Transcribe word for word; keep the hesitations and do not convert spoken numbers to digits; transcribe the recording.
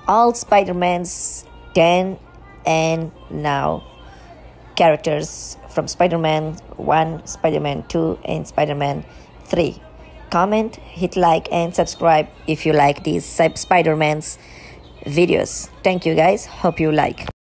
all Spider-Man's ten and now characters from Spider-Man one, Spider-Man two, and Spider-Man three. Comment, hit like, and subscribe if you like these Spider-Man's videos. Thank you guys. Hope you like.